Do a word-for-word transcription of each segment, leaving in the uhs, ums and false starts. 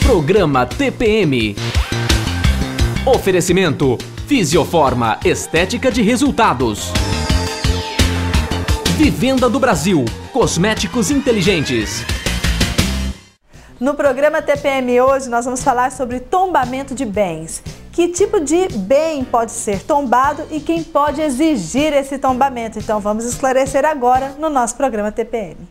Programa T P M. Oferecimento Fisioforma, estética de resultados. Vivenda do Brasil, cosméticos inteligentes. No programa T P M hoje nós vamos falar sobre tombamento de bens. Que tipo de bem pode ser tombado e quem pode exigir esse tombamento? Então vamos esclarecer agora no nosso programa T P M.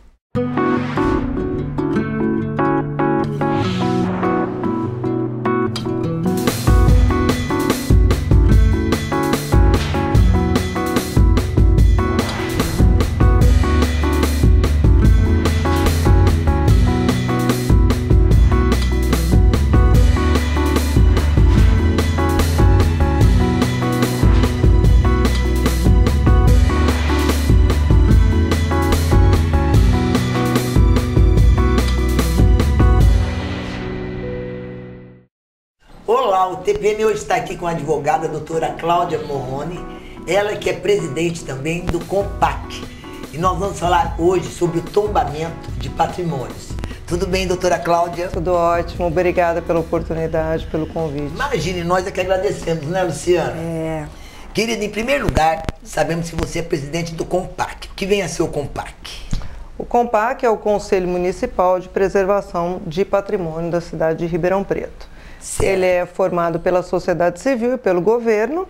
O T P M hoje está aqui com a advogada a doutora Cláudia Morrone, ela que é presidente também do COMPAC. E nós vamos falar hoje sobre o tombamento de patrimônios. Tudo bem, doutora Cláudia? Tudo ótimo, obrigada pela oportunidade, pelo convite. Imagine, nós é que agradecemos, né, Luciana? É. Querida, em primeiro lugar, sabemos que você é presidente do COMPAC. O que vem a ser o COMPAC? O COMPAC é o Conselho Municipal de Preservação de Patrimônio da cidade de Ribeirão Preto. Certo. Ele é formado pela sociedade civil e pelo governo,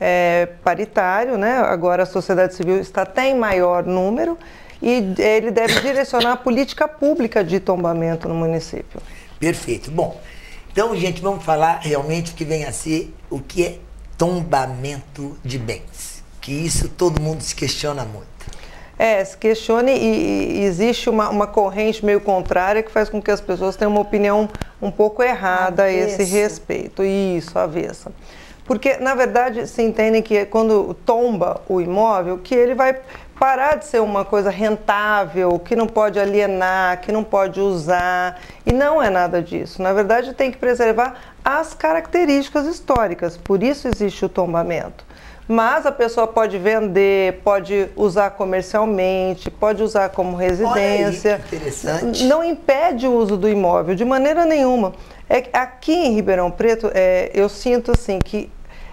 é paritário, né? Agora a sociedade civil está até em maior número e ele deve direcionar a política pública de tombamento no município. Perfeito. Bom, então, gente, vamos falar realmente o que vem a ser o que é tombamento de bens, que isso todo mundo se questiona muito. É, se questione e, e existe uma, uma corrente meio contrária que faz com que as pessoas tenham uma opinião um pouco errada a esse respeito. Isso, avessa. Porque, na verdade, se entendem que quando tomba o imóvel, que ele vai parar de ser uma coisa rentável, que não pode alienar, que não pode usar, e não é nada disso. Na verdade, tem que preservar as características históricas, por isso existe o tombamento. Mas a pessoa pode vender, pode usar comercialmente, pode usar como residência. Olha aí, que interessante. Não impede o uso do imóvel de maneira nenhuma. É que aqui em Ribeirão Preto, é, eu sinto assim que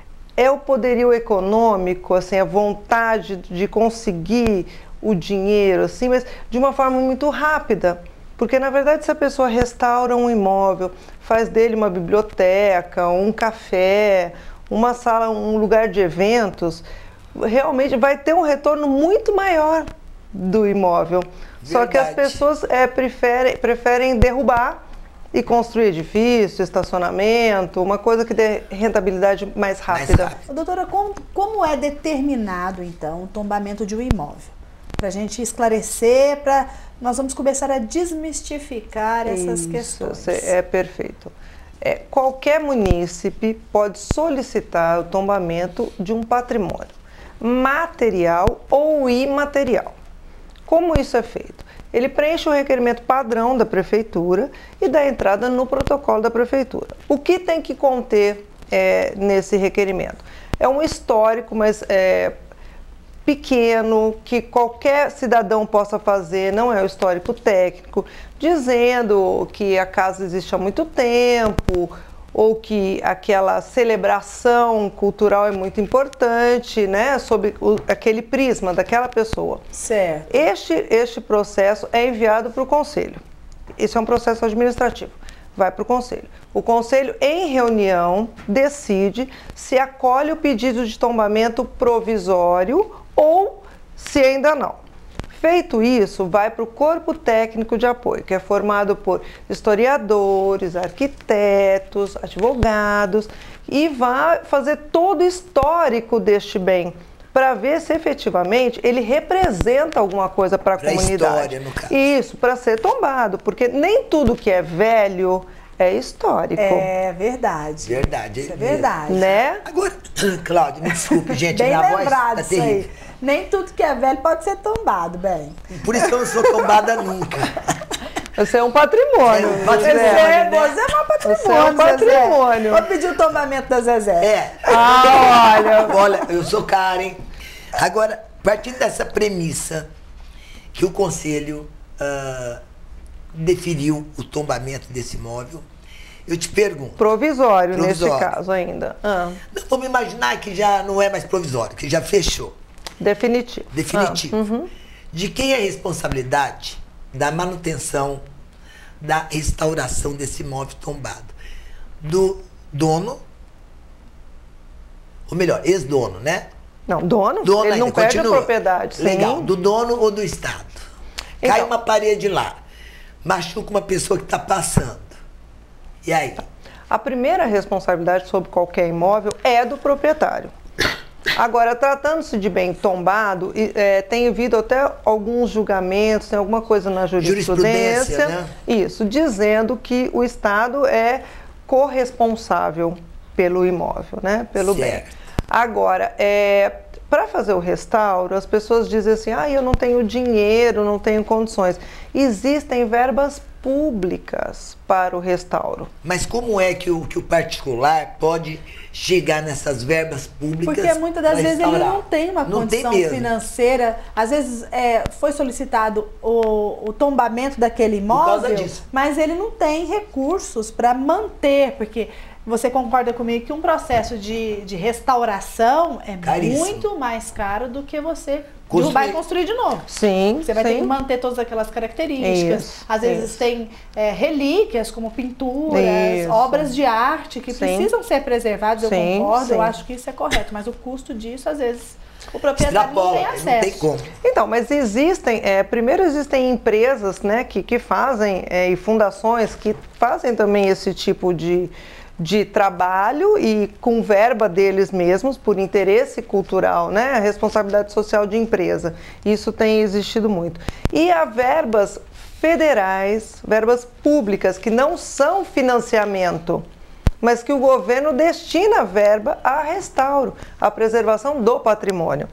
é o poderio econômico, assim, a vontade de conseguir o dinheiro, assim, mas de uma forma muito rápida. Porque, na verdade, se a pessoa restaura um imóvel, faz dele uma biblioteca, um café, uma sala, um lugar de eventos, realmente vai ter um retorno muito maior do imóvel. Verdade. Só que as pessoas é, preferem, preferem derrubar e construir edifício, estacionamento, uma coisa que dê rentabilidade mais rápida. Mais rápido. Doutora, como, como é determinado, então, o tombamento de um imóvel? Para a gente esclarecer, para nós vamos começar a desmistificar essas Isso, questões. É perfeito. É, qualquer munícipe pode solicitar o tombamento de um patrimônio material ou imaterial. Como isso é feito? Ele preenche o requerimento padrão da prefeitura e dá entrada no protocolo da prefeitura. O que tem que conter é, nesse requerimento? É um histórico, mas é, pequeno, que qualquer cidadão possa fazer, não é o histórico técnico, dizendo que a casa existe há muito tempo, ou que aquela celebração cultural é muito importante, né, sob o, aquele prisma daquela pessoa. Certo. Este, este processo é enviado para o conselho. Esse é um processo administrativo. Vai para o conselho. O conselho, em reunião, decide se acolhe o pedido de tombamento provisório ou se ainda não. Feito isso, vai para o corpo técnico de apoio, que é formado por historiadores, arquitetos, advogados, e vai fazer todo o histórico deste bem, para ver se efetivamente ele representa alguma coisa para a comunidade. História, no caso. Isso, para ser tombado, porque nem tudo que é velho é histórico. É verdade. Verdade. Isso é verdade. Né? Agora, Cláudia, me desculpe, gente, bem minha lembrado voz tá isso terrível. aí. Nem tudo que é velho pode ser tombado, bem. Por isso que eu não sou tombada nunca. Você é um patrimônio. É um patrimônio, Você, né? você é um patrimônio. Você é um patrimônio. Zezé. Vou pedir o tombamento da Zezé. É. Ah, olha. Olha, eu sou Karen. Agora, partindo dessa premissa que o Conselho uh, definiu o tombamento desse imóvel, eu te pergunto. Provisório, Provisório. nesse caso ainda. Ah. Não, vamos imaginar que já não é mais provisório, que já fechou. Definitivo. Definitivo. Ah. Uhum. De quem é a responsabilidade da manutenção, da restauração desse imóvel tombado? Do dono, ou melhor, ex-dono, né? Não, dono, dono ele ainda, não perde continua. a propriedade. Sim. Legal, do dono ou do Estado? Então, cai uma parede lá, machuca uma pessoa que está passando. E aí? A primeira responsabilidade sobre qualquer imóvel é do proprietário. Agora, tratando-se de bem tombado, é, tem havido até alguns julgamentos, tem alguma coisa na jurisprudência, jurisprudência, né? Isso, dizendo que o Estado é corresponsável pelo imóvel, né? Pelo certo. bem. Agora, é, para fazer o restauro, as pessoas dizem assim, ah, eu não tenho dinheiro, não tenho condições. Existem verbas públicas para o restauro. Mas como é que o, que o particular pode chegar nessas verbas públicas? Porque muitas das vezes restaurar? ele não tem uma não condição tem mesmo. financeira. Às vezes é, foi solicitado o, o tombamento daquele imóvel, mas ele não tem recursos para manter, porque você concorda comigo que um processo de, de restauração é Caríssimo. muito mais caro do que você Construir. derrubar e construir de novo. Sim, Você vai sim. ter que manter todas aquelas características. Isso, Às vezes isso. tem é, relíquias, como pinturas, Isso. obras de arte que Sim. precisam ser preservadas, eu Sim, concordo, sim. eu acho que isso é correto. Mas o custo disso, às vezes, o proprietário Extrapola, não tem acesso. não tem como. Então, mas existem, é, primeiro existem empresas, né, que, que fazem, é, e fundações que fazem também esse tipo de, de trabalho e com verba deles mesmos, por interesse cultural, né, a responsabilidade social de empresa. Isso tem existido muito. E há verbas federais, verbas públicas, que não são financiamento, mas que o governo destina verba a restauro, à preservação do patrimônio.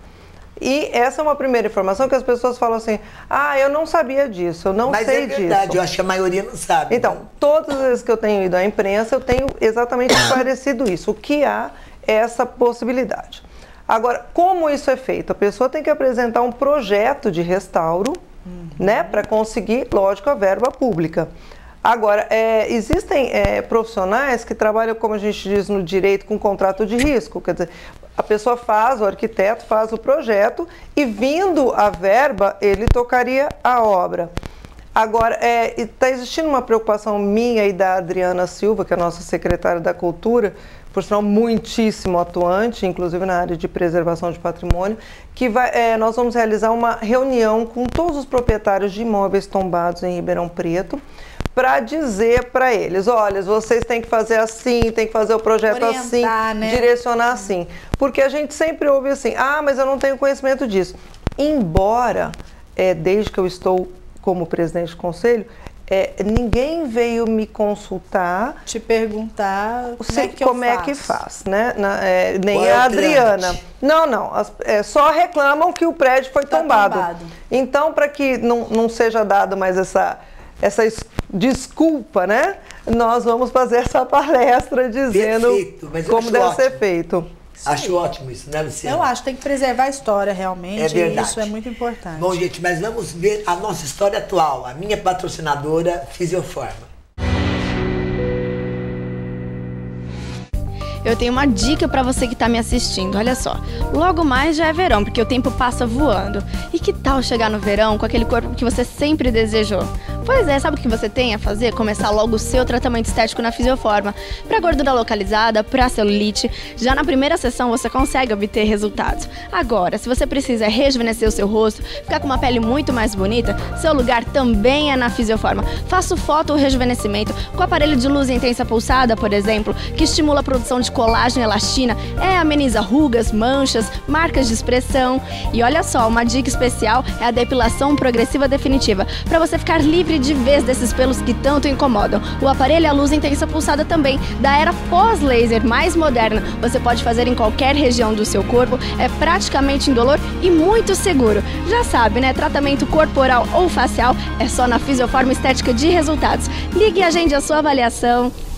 E essa é uma primeira informação que as pessoas falam assim, ah, eu não sabia disso, eu não Mas sei é verdade, disso. eu acho que a maioria não sabe. Então, né? todas as vezes que eu tenho ido à imprensa, eu tenho exatamente esclarecido isso, o que há é essa possibilidade. Agora, como isso é feito? A pessoa tem que apresentar um projeto de restauro, uhum. né, para conseguir, lógico, a verba pública. Agora, é, existem é, profissionais que trabalham, como a gente diz no direito, com contrato de risco. Quer dizer, a pessoa faz, o arquiteto faz o projeto e, vindo a verba, ele tocaria a obra. Agora, está é, existindo uma preocupação minha e da Adriana Silva, que é a nossa secretária da Cultura, por sinal muitíssimo atuante, inclusive na área de preservação de patrimônio, que vai, é, nós vamos realizar uma reunião com todos os proprietários de imóveis tombados em Ribeirão Preto, para dizer para eles, olha, vocês têm que fazer assim, tem que fazer o projeto Orientar, assim, né? direcionar assim. Porque a gente sempre ouve assim, ah, mas eu não tenho conhecimento disso. Embora, é, desde que eu estou como presidente do conselho, é, ninguém veio me consultar, te perguntar como, sei, é, que como eu é que faz, né? Na, é, nem Qual é a o Adriana. trâmite? Não, não, as, é, só reclamam que o prédio foi Tá tombado. tombado. Então, para que não, não seja dado mais essa, essa es- desculpa, né? Nós vamos fazer essa palestra dizendo Perfeito, mas eu como acho deve ótimo. ser feito. Acho ótimo isso, né, Luciana? Eu acho que tem que preservar a história realmente, É verdade. e isso é muito importante. Bom, gente, mas vamos ver a nossa história atual. A minha patrocinadora, Fisioforma. Eu tenho uma dica pra você que tá me assistindo, olha só. Logo mais já é verão, porque o tempo passa voando. E que tal chegar no verão com aquele corpo que você sempre desejou? Pois é, sabe o que você tem a fazer? Começar logo o seu tratamento estético na Fisioforma. Pra gordura localizada, pra celulite, já na primeira sessão você consegue obter resultados. Agora, se você precisa rejuvenescer o seu rosto, ficar com uma pele muito mais bonita, seu lugar também é na Fisioforma. Faço foto ou rejuvenescimento com aparelho de luz intensa pulsada, por exemplo, que estimula a produção de colágeno e elastina, é, ameniza rugas, manchas, marcas de expressão. E olha só, uma dica especial é a depilação progressiva definitiva, para você ficar livre de vez desses pelos que tanto incomodam. O aparelho é a luz intensa pulsada também, da era pós-laser mais moderna. Você pode fazer em qualquer região do seu corpo, é praticamente indolor e muito seguro. Já sabe, né? Tratamento corporal ou facial é só na Fisioforma Estética de Resultados. Ligue e agende a sua avaliação.